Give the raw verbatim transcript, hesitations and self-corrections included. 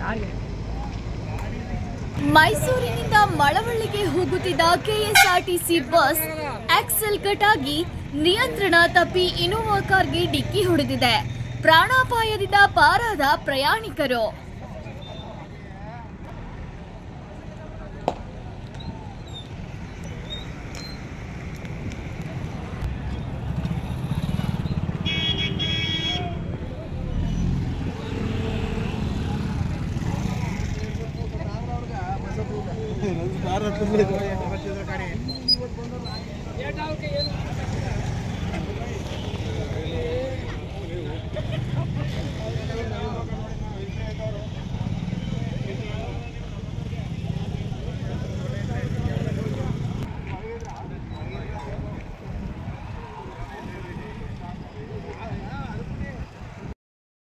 ಮೈಸೂರಿನಿಂದ ಮಳವಳ್ಳಿಗೆ ಹೋಗುತ್ತಿದ್ದ KSRTC bus axle ಕಟಾಗಿ ನಿಯಂತ್ರಣ ತಪ್ಪಿ ಇನೋವಾ ಕಾರ್ಗೆ ಡಿಕ್ಕಿ ಹೊಡೆದಿದೆ. ಪ್ರಾಣಾಪಾಯದಿಂದ ಪಾರಾದ ಪ್ರಯಾಣಿಕರು. Harap